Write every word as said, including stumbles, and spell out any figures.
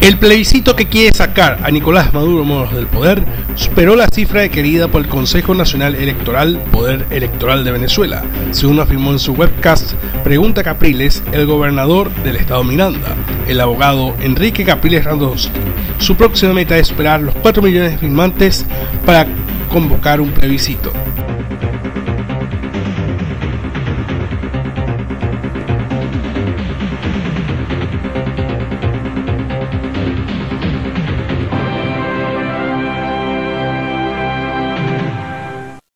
El plebiscito que quiere sacar a Nicolás Maduro Moros del poder superó la cifra querida por el Consejo Nacional Electoral, Poder Electoral de Venezuela, según afirmó en su webcast Pregunta Capriles, el gobernador del estado Miranda, el abogado Enrique Capriles Radonsky. Su próxima meta es superar los cuatro millones de firmantes para convocar un plebiscito.